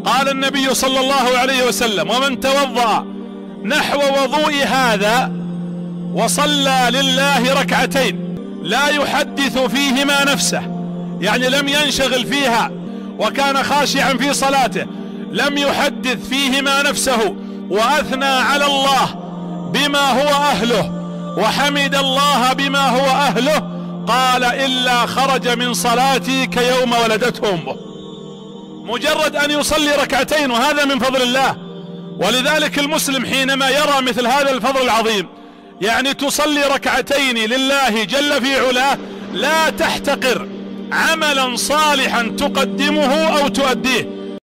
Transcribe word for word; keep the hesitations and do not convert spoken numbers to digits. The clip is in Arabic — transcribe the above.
قال النبي صلى الله عليه وسلم: ومن توضأ نحو وضوء هذا وصلى لله ركعتين لا يحدث فيهما نفسه، يعني لم ينشغل فيها وكان خاشعا في صلاته، لم يحدث فيهما نفسه، وأثنى على الله بما هو أهله وحمد الله بما هو أهله، قال: إلا خرج من صلاتي كيوم ولدته أمه. مجرد أن يصلي ركعتين، وهذا من فضل الله. ولذلك المسلم حينما يرى مثل هذا الفضل العظيم، يعني تصلي ركعتين لله جل في علاه، لا تحتقر عملا صالحا تقدمه أو تؤديه،